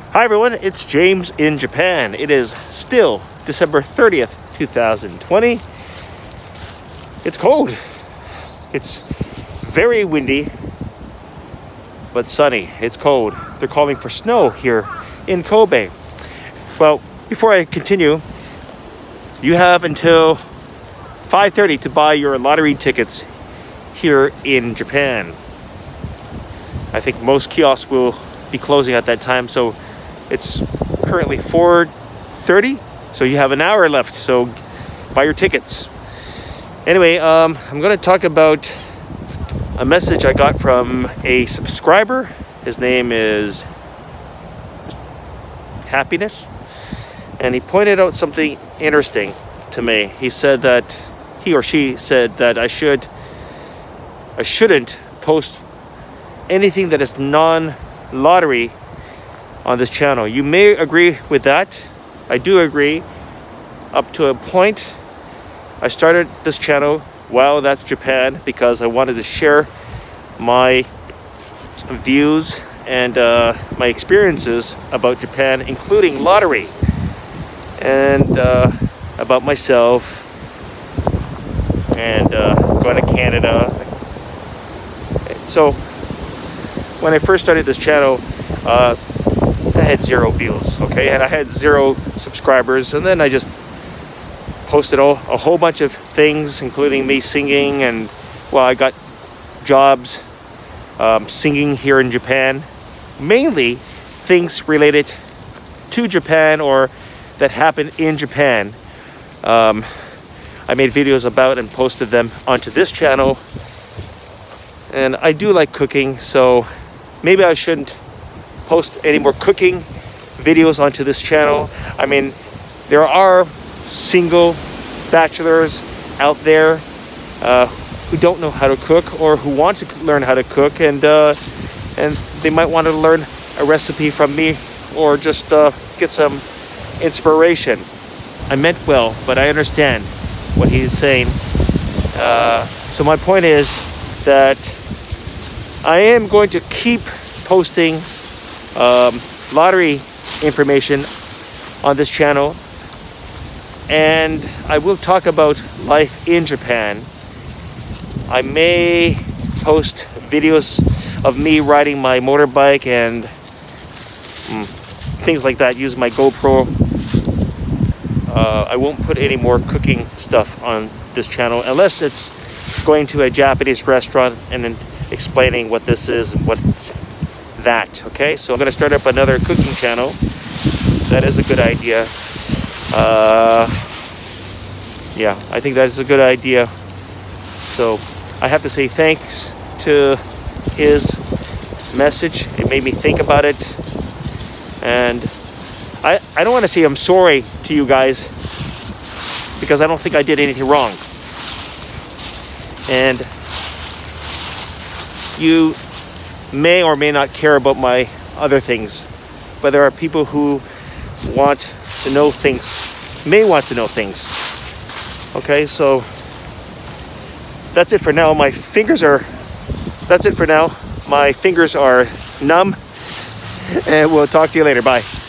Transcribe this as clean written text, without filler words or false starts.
Hi everyone, it's James in Japan. It is still December 30th, 2020. It's cold. It's very windy, but sunny. It's cold. They're calling for snow here in Kobe. Well, before I continue, you have until 5:30 to buy your lottery tickets here in Japan. I think most kiosks will be closing at that time, so it's currently 4:30, so you have an hour left, so buy your tickets. Anyway, I'm going to talk about a message I got from a subscriber. His name is Happiness, and he pointed out something interesting to me. He said that he or she said that I shouldn't post anything that is non-lottery on this channel. You may agree with that. I do agree up to a point. I started this channel while that's Japan because I wanted to share my views and my experiences about Japan, including lottery, and about myself and going to Canada. So when I first started this channel, I had 0 views, okay, and I had 0 subscribers, and then I just posted a whole bunch of things, including me singing, and well, I got jobs singing here in Japan, mainly things related to Japan or that happened in Japan. I made videos about and posted them onto this channel, and I do like cooking, so maybe I shouldn't post any more cooking videos onto this channel. I mean, there are single bachelors out there who don't know how to cook or who want to learn how to cook, and they might want to learn a recipe from me or just get some inspiration. I meant well, but I understand what he's saying. So my point is that I am going to keep posting lottery information on this channel, and I will talk about life in Japan. I may post videos of me riding my motorbike and things like that, use my GoPro. I won't put any more cooking stuff on this channel unless it's going to a Japanese restaurant and then explaining what this is and what's that. Okay, so I'm going to start up another cooking channel. That is a good idea. Yeah, I think that is a good idea. So I have to say thanks to his message. It made me think about it, and I don't want to say I'm sorry to you guys because I don't think I did anything wrong. And you may or may not care about my other things, but there are people who want to know things, may want to know things. Okay, so that's it for now. That's it for now. My fingers are numb, and we'll talk to you later. Bye.